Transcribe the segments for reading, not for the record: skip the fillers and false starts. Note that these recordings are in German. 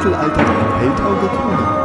Mittelalter in Heltau geklungen.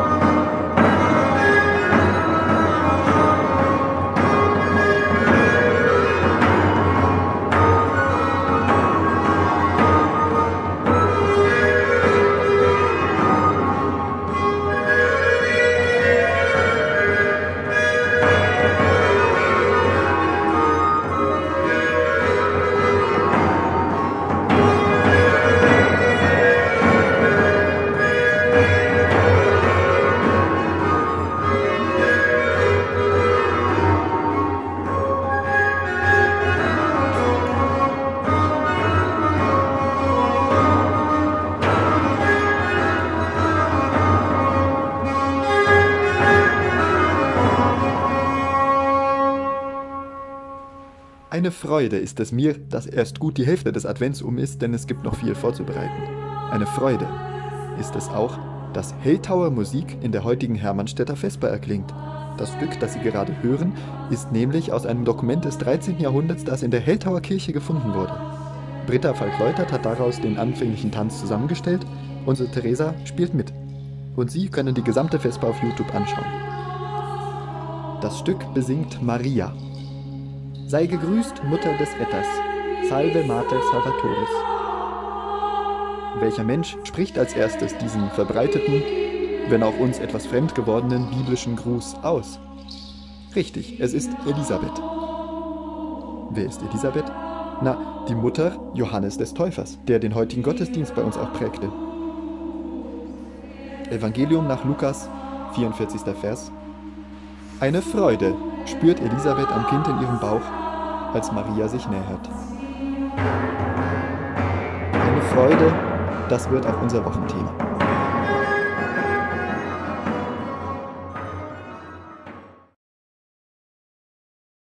Eine Freude ist es mir, dass erst gut die Hälfte des Advents um ist, denn es gibt noch viel vorzubereiten. Eine Freude ist es auch, dass Heltauer Musik in der heutigen Hermannstädter Vesper erklingt. Das Stück, das Sie gerade hören, ist nämlich aus einem Dokument des 13. Jahrhunderts, das in der Heltauer Kirche gefunden wurde. Britta Falk-Leutert hat daraus den anfänglichen Tanz zusammengestellt, unsere Theresa spielt mit. Und Sie können die gesamte Vesper auf YouTube anschauen. Das Stück besingt Maria. Sei gegrüßt, Mutter des Retters, salve Mater Salvatoris. Welcher Mensch spricht als erstes diesen verbreiteten, wenn auch uns etwas fremd gewordenen biblischen Gruß aus? Richtig, es ist Elisabeth. Wer ist Elisabeth? Na, die Mutter Johannes des Täufers, der den heutigen Gottesdienst bei uns auch prägte. Evangelium nach Lukas, 44. Vers. Eine Freude spürt Elisabeth am Kind in ihrem Bauch, als Maria sich nähert. Eine Freude, das wird auch unser Wochenthema.